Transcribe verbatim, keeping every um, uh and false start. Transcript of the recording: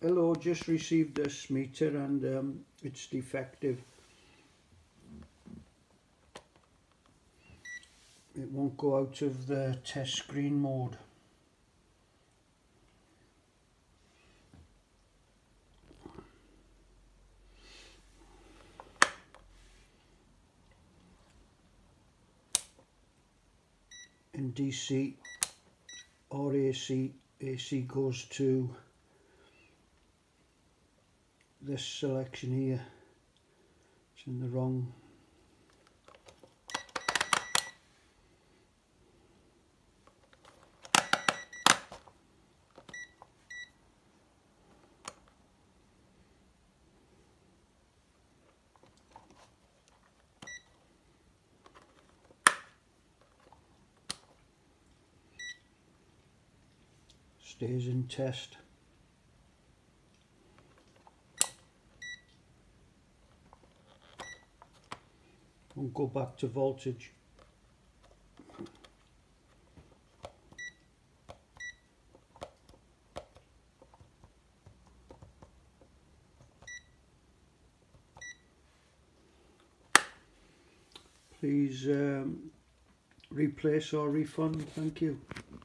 Hello, just received this meter and um, it's defective. It won't go out of the test screen mode. In D C or A C, A C goes to this selection here. It's in the wrong. Stays in test. Won't go back to voltage. Please um, replace or refund. Thank you.